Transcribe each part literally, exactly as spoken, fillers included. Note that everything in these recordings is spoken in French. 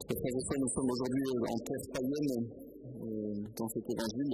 Frères et sœurs, nous sommes aujourd'hui en terre païenne, euh, dans cet évangile.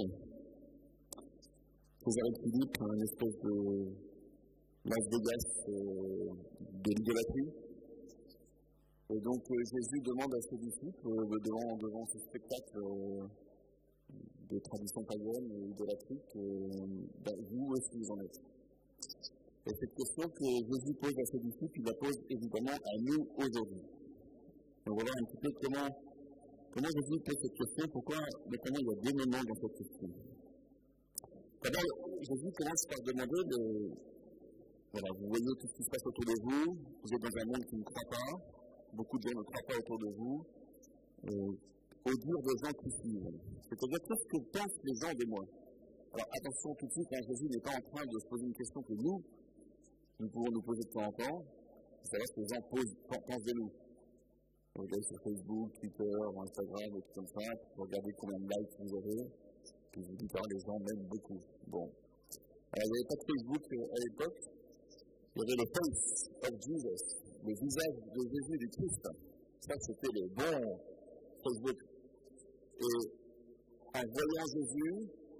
César et Philippe, une espèce de Las Vegas euh, de l'idolâtrie. Et donc euh, Jésus demande à ses disciples, euh, devant, devant ce spectacle euh, de tradition païenne et idolâtrique, euh, ben, vous aussi vous en êtes. Et cette question que Jésus pose à ses disciples, il la pose évidemment à nous aujourd'hui. On va voir un petit peu comment, comment Jésus pose cette question, pourquoi, mais comment il y a des moments dans cette question. D'abord, Jésus commence par demander de, voilà, vous voyez tout ce qui se passe autour de vous, vous êtes dans un monde qui ne croit pas, beaucoup de gens ne croient pas autour de vous, euh, au dire des gens qui suivent. C'est-à-dire, qu'est-ce que pensent les gens de moi? Alors attention tout de suite, hein, Jésus n'est pas en train de se poser une question que nous, nous pouvons nous poser de temps en temps, c'est-à-dire ce que les gens posent, pensent de nous. Vous regardez sur Facebook, Twitter, Instagram, et tout comme ça, vous regardez combien de likes vous avez, puis vous dites, ah, les gens m'aiment beaucoup. Bon. Alors, il n'y avait pas de Facebook à l'époque, il y avait le Face of Jesus, le visage de Jésus du Christ. Ça, c'était le bon Facebook. Et en voyant Jésus,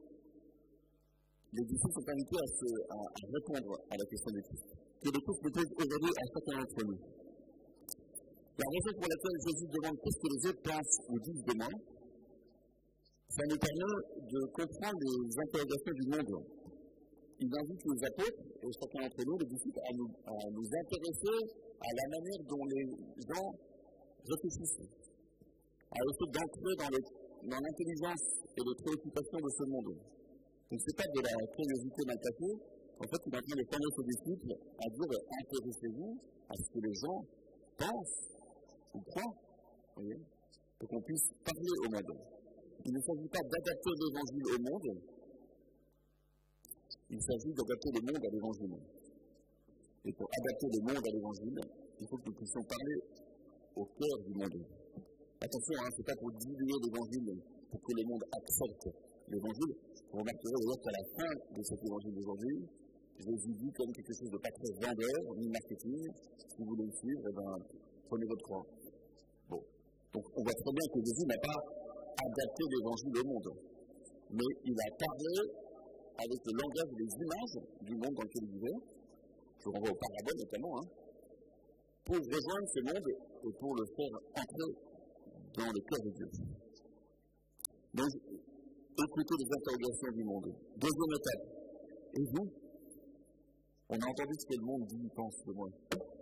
les disciples sont invités à, se, à, à répondre à la question du Christ, que le Christ nous pose aujourd'hui à chacun d'entre nous. La raison pour laquelle Jésus demande qu'est-ce que les autres pensent ou disent de moi, ça nous permet de comprendre les interrogations du monde. Il invite les apôtres, et chacun d'entre nous, les disciples, à nous, à nous intéresser à la manière dont les gens réfléchissent, à essayer d'entrer dans, le, dans l'intelligence et les préoccupations de ce monde. Donc, ce n'est pas de la curiosité mal placée. En fait, il est en train de former ses disciples à dire intéressez-vous à ce que les gens pensent ou croient, vous voyez, pour qu'on puisse parler au monde. Il ne s'agit pas d'adapter l'évangile au monde, il s'agit d'adapter le monde à l'évangile. Et pour adapter le monde à l'évangile, il faut que nous puissions parler au cœur du monde. Attention, hein, ce n'est pas pour diluer l'évangile, pour que le monde accepte l'évangile. Vous remarquerez d'ailleurs qu'à la fin de cet évangile d'aujourd'hui, Jésus dit comme quelque chose de pas très vendeur, ni marketing. Si vous voulez le suivre, eh ben, prenez votre croix. Bon. Donc, on voit très bien que Jésus n'a pas adapté l'évangile au monde. Mais il a parlé avec le langage et les images du monde dans lequel il vivait. Je renvoie aux paraboles notamment, hein, pour rejoindre ce monde et pour le faire entrer dans le cœur de Dieu. Donc, écoutez les interrogations du monde. Deuxième étape. Et vous? On a entendu ce que le monde dit, pense de moi.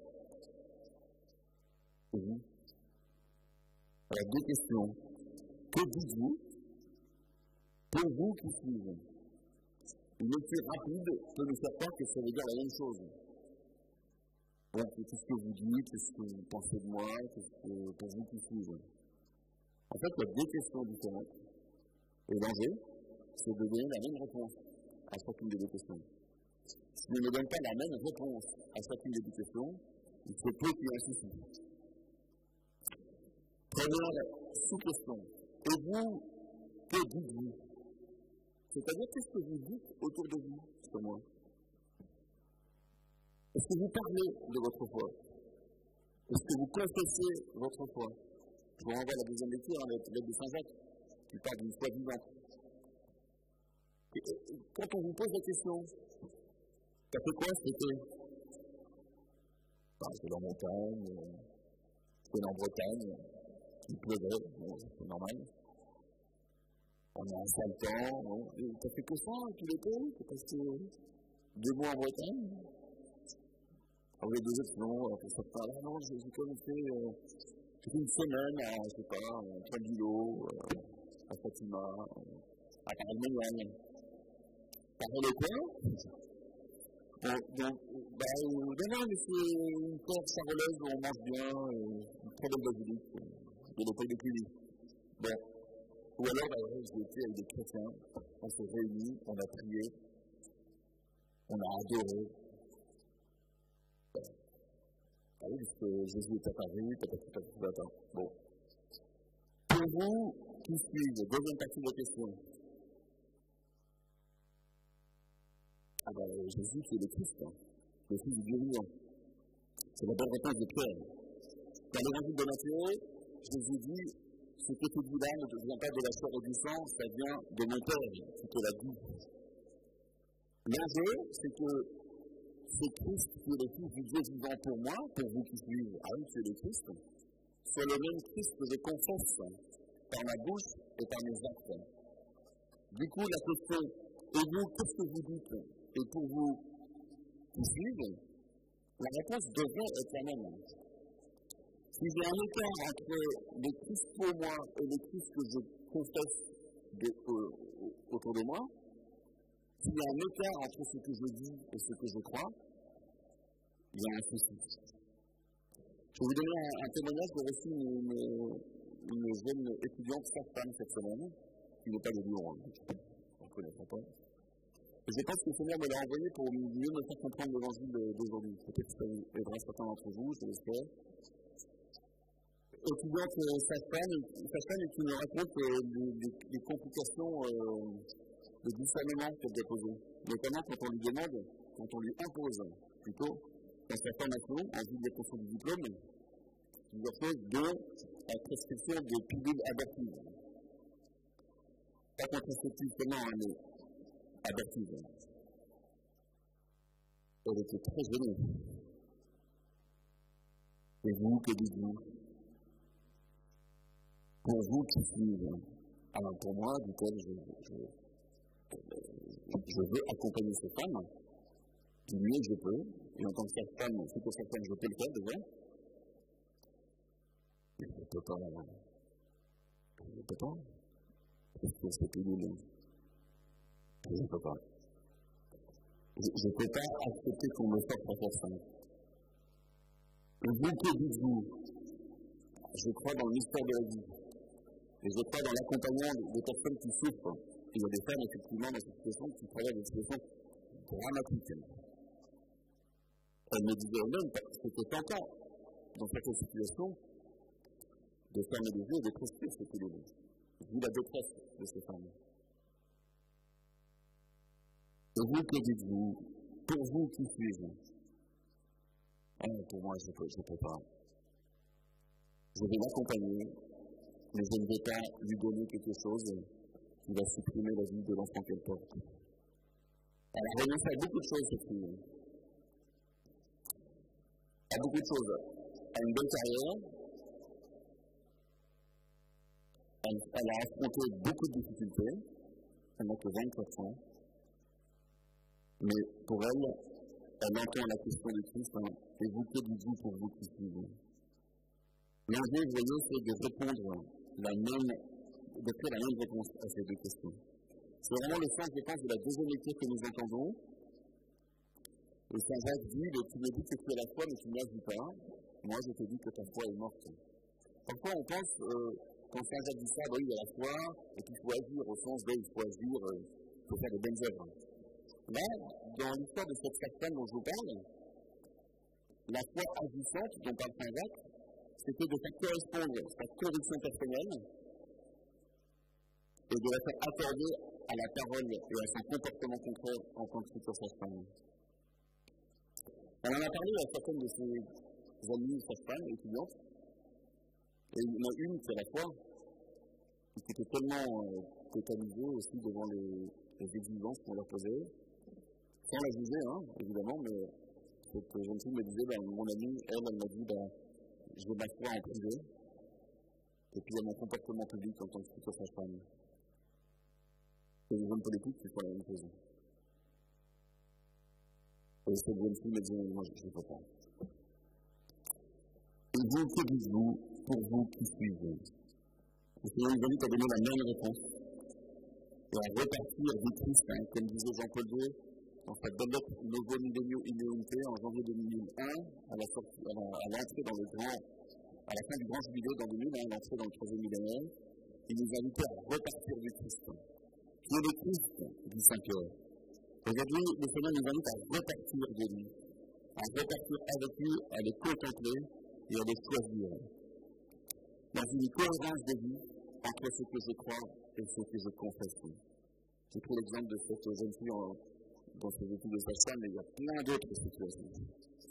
Et vous? Alors, deux questions. Que dites-vous pour vous qui suivez? Une lecture rapide peut nous faire croire que ça veut dire la même chose. Donc, qu'est-ce que vous dites? Qu'est-ce que vous pensez de moi? Qu'est-ce que pour vous qui suivez? En fait, il y a deux questions différentes. Et l'enjeu, c'est de donner la même réponse à chacune des deux questions. Si on ne donne pas la même réponse à chacune des deux questions, il se peut qu'il y ait un souci. Première sous-question. Et vous, que dites-vous? C'est-à-dire, qu'est-ce que vous dites autour de vous, sur moi? Est-ce que vous parlez de votre foi? Est-ce que vous confessez votre foi? Je vous renvoie à la deuxième lecture, hein, la lettre de Saint Jacques, qui parle d'une foi vivante. Et, et, quand on vous pose la question, ça fait quoi cet été? Bah, c'est en montagne, euh, c'est en Bretagne, il pleuvait, bon, c'est normal. On a un sale temps, bon. Ça fait que ça, tout l'été? C'est parce que deux mois en Bretagne? Ah oui, deux autres, non, on ne pas là, non, j'ai quand même fait, euh, j'ai fait une semaine à, je sais pas, à Trabilo, euh, à Fatima, euh, à Paris-Méniagne. Paris-le-Coin? Bon, donc, bah, euh, non, non, mais c'est une terre charolaise où on mange bien, euh, une très belle basilique, euh, de l'époque de Cluny. Bon. Ou alors, bah, j'ai été avec des chrétiens, on s'est réunis, on a prié, on a adoré. Ah oui, parce que Jésus est apparu, peut-être que tout attend. Bon. Pour vous qui suivez, deuxième partie de la question. Ah ben, Jésus, c'est le Christ, hein, le Fils du Dieu vivant. C'est la bonne réponse de Pierre. Dans l'évangile de Matthieu, Jésus dit, ce que tu dis là ne vient pas de la chair et du sang, ça vient de mon Père, qui te l'a dit. L'enjeu, c'est que c'est Christ qui est le Fils du Dieu vivant pour moi, pour vous qui suivez, ah oui, tu es le Christ, c'est le même Christ que je confesse par ma bouche et par mes actes. Du coup, la question, et vous, qu'est-ce que vous dites? Et pour vous qui suivez, la réponse devrait être la même. Si j'ai un écart entre le Christ pour moi et le Christ que je confesse de, euh, autour de moi, s'il y a un écart entre ce que je dis et ce que je crois, il y a un souci. Je vais vous donner un, un témoignage. J'ai reçu une, une, une jeune étudiante, sa femme, cette semaine, qui n'est pas de Lyon, on ne connaîtra pas. Et je pense que le Seigneur me l'a envoyé pour mieux me faire comprendre l'évangile d'aujourd'hui. Peut-être que ça aidera certains d'entre vous, je l'espère. Étudiante, sa femme, sa femme qui me raconte euh, les, les, les complications euh, de discernement qu'elle doit poser. Notamment quand on lui demande, quand on lui impose, plutôt, dans sa formation, en vue de l'obtention du diplôme, plusieurs choses, de la prescription des pilules abortives. Pas contraceptives seulement, mais abortives. Elle était très gênée. Et vous, que dites-vous? Pour vous qui suivez, alors pour moi, dit-elle, je, je, je veux accompagner ces femmes du mieux que je peux, et en tant que femme, si que cette femme, je peux le faire déjà. Mais je ne peux pas, je ne peux pas, parce que c'est plus nul. Je ne peux pas. Je ne peux pas accepter qu'on me force à faire ça. Et vous, que dites-vous? Je crois dans le mystère de la vie. Et je crois dans l'accompagnement des personnes qui souffrent. Il y a des femmes, effectivement, dans cette situation, qui travaillent des situations dramatiques. Elle me disait elle-même, parce que c'était tentant, dans certaines situations, de fermer les yeux et de prescrire ce qu'il est. Vu la détresse de ces femmes. Et vous, que dites-vous? Pour vous qui suis-je? Ah, pour moi, je ne peux, peux pas. Je vais l'accompagner, mais je ne vais pas lui donner quelque chose qui va supprimer la vie de l'enfant qu'elle porte. Elle a renoncé à beaucoup de choses, cette fille. À beaucoup de choses. À une bonne carrière. Elle, elle a affronté beaucoup de difficultés. Elle n'a que vingt-quatre ans. Mais pour elle, elle entend la question de Christ, hein, et vous, que dites-vous pour vous qui suivez? L'enjeu, vous voyez, c'est de répondre la même, de faire la même réponse à ces deux questions. C'est vraiment le sens, je pense, de la deuxième lecture que nous entendons. Et Saint Jacques dit, tu me dis que tu es la foi, mais tu ne l'agis pas. Moi, je te dis que ta foi est morte. Parfois, on pense, euh, quand Saint Jacques dit ça, bah oui, il y a la foi, et qu'il faut agir au sens de, il faut agir, il euh, faut faire de bonnes œuvres. Là, dans l'histoire de cette femme dont je vous parle, la foi agissante dont parle Saint Jacques, c'était de faire correspondre sa conviction personnelle et de la faire accorder à la parole et à son comportement concret en tant que future sage-femme. On en a parlé à certaines de ses amies sages-femmes, étudiantes, et il y en a une qui a la foi, qui était tellement euh, totalisée aussi devant les, les exigences qu'on leur posait, sans la juger, hein, évidemment, mais cette jeune fille me disait, ben, mon amie, elle, elle m'a dit, ben, je vais ma foi en privé, et puis il y a mon comportement public en tant que future sage-femme. Et les hommes politiques, ils font la même chose. Et cette jeune fille me disait, moi, je ne peux pas. Et vous, que dites-vous pour vous qui suivez? Le Seigneur nous invite à donner la même réponse et à repartir du Christ, hein, comme disait Jean-Paul deux, dans sa belle lettre Novo Millennio Ineunte en janvier deux mille un, à la sortie, à, la, à l'entrée dans le grand, à la fin du grand jubilé dans deux mille, hein, l'entrée dans le troisième millénaire, il nous invite à repartir du Christ. Qui est le Christ, dit Saint Pierre. Aujourd'hui, le Seigneur nous invite à repartir de lui, à repartir avec lui, à les contempler et à les choisir. Dans une cohérence de vie entre ce que je crois et ce que je confesse. J'ai pris l'exemple de cette jeune fille en, dans ses études de sage-femme, mais il y a plein d'autres situations.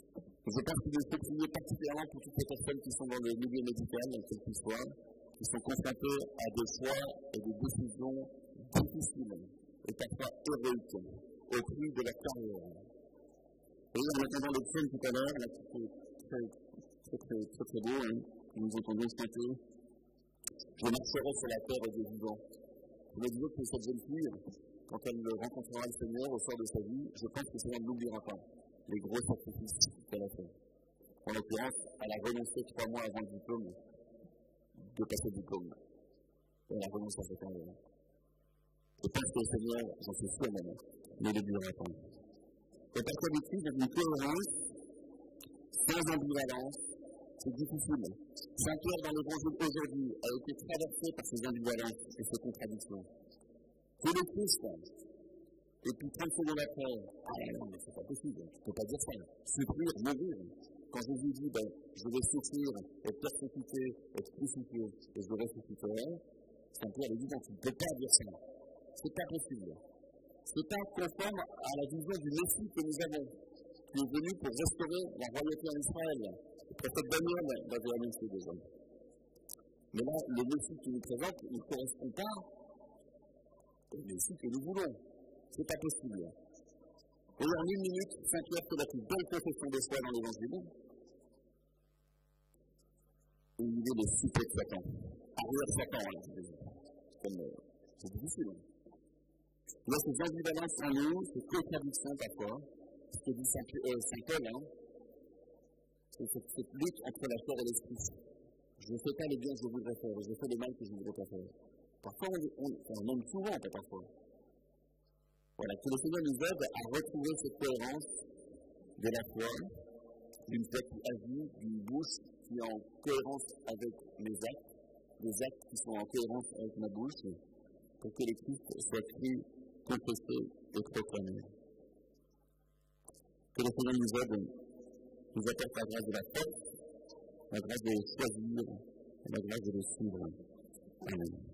Je pense qu'il faut prier particulièrement pour toutes les personnes qui sont dans le milieu médical, quel qu'il soit, qui sont confrontées à des choix et des décisions difficiles et parfois héroïques au prix de leur carrière. Et en entendant le film tout à l'heure, là, qui est très, très, très, très, très beau, hein, nous entendons chanter « Je marcherai sur la terre des vivants ». Je me disais que cette jeune fille, quand elle rencontrera le Seigneur au soir de sa vie, je pense que le Seigneur ne l'oubliera pas, les gros sacrifices qu'elle a fait. En l'occurrence, elle a renoncé trois mois avant le diplôme, de passer le diplôme. Elle a renoncé à cette carrière. Je pense que le Seigneur, j'en suis sûr même, ne l'oubliera pas. Et parfois des crises avec une cohérence, sans ambivalence, c'est difficile. Saint-Pierre dans l'Évangile aujourd'hui a été traversé par ces ambivalences et ces contradictions. Que le Christ, et puis trente secondes après, ah non, mais c'est pas possible, je ne peux pas dire ça. Souffrir, mourir. Quand Jésus dit, ben, je vais souffrir, être persécuté, être crucifié, et je ressusciterai, Saint-Pierre lui dit, non, tu ne peux pas dire ça. C'est pas possible. C'est pas conforme à la vision du Messie que nous avons, qui est venu pour restaurer la royauté en Israël. Le prophète Daniel l'avait annoncé déjà. Mais là, le Messie qui nous présente ne correspond pas au Messie que nous voulons. C'est pas possible. Et en une minute, Saint-Pierre fait la plus belle confession de foi dans l'Évangile. Et il est le souper de Satan. Arrière Satan, là, comme euh, c'est difficile. Il y a ces ambivalences en nous, ces contradictions parfois, ce que dit Saint, euh, Saint Paul, hein, c'est cette, cette lutte entre la chair et l'esprit. Je ne fais pas le bien que je voudrais faire, je fais le mal que je ne voudrais pas faire. Parfois, on, on, on même souvent, pas parfois. Voilà, que le Seigneur nous aide à retrouver cette cohérence de la foi, d'une foi qui agit, d'une bouche qui est en cohérence avec mes actes, des actes qui sont en cohérence avec ma bouche, pour que le Christ soit cru, confessé et proclamé. Que le Seigneur nous aide, nous apporte la grâce de la force, la grâce de le choisir et la grâce de le suivre. Amen.